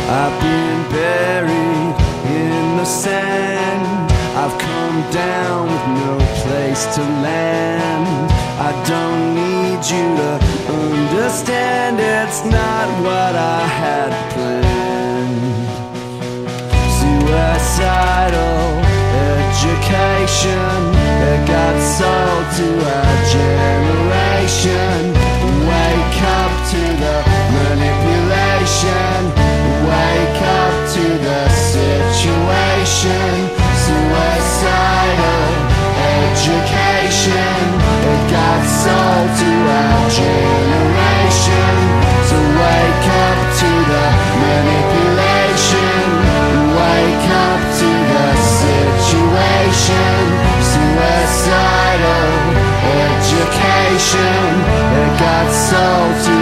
I've been buried in the sand. I've come down with no place to land. I don't need you to understand, it's not what I had planned. Suicidal education, it got sold to our generation. Wake up to the manipulation, wake up to the situation. Suicidal education, it got sold to our generation. So wake up to the manipulation, wake up to the situation. Suicidal education, it got sold to